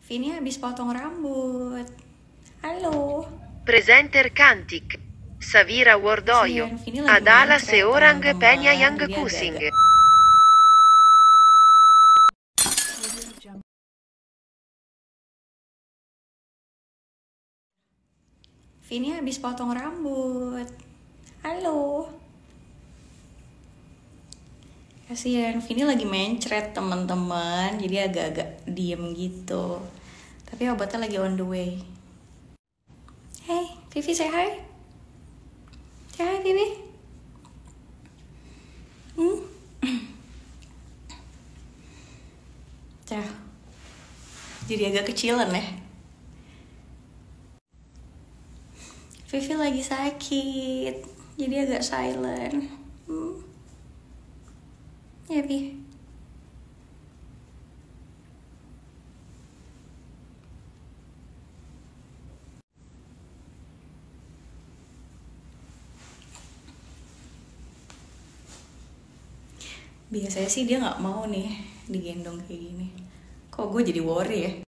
Vini habis potong rambut. Halo. Presenter Cantic. Savira Wardoyo. Kasian, Vini lagi Adala mencret, seorang teman-teman. penya yang Jadi kusing. agak-agak. Vini habis potong rambut. Halo. Kasian, Vini lagi mencret, teman-teman. Jadi agak-agak diem gitu. Tapi obatnya lagi on the way. Hey, Vivi, say hi. Say hi, Vivi. Cah. Jadi agak kecilan ya. Vivi lagi sakit. Jadi agak silent. Ya, Vi. Biasanya sih dia nggak mau nih digendong kayak gini. Kok gue jadi worry ya?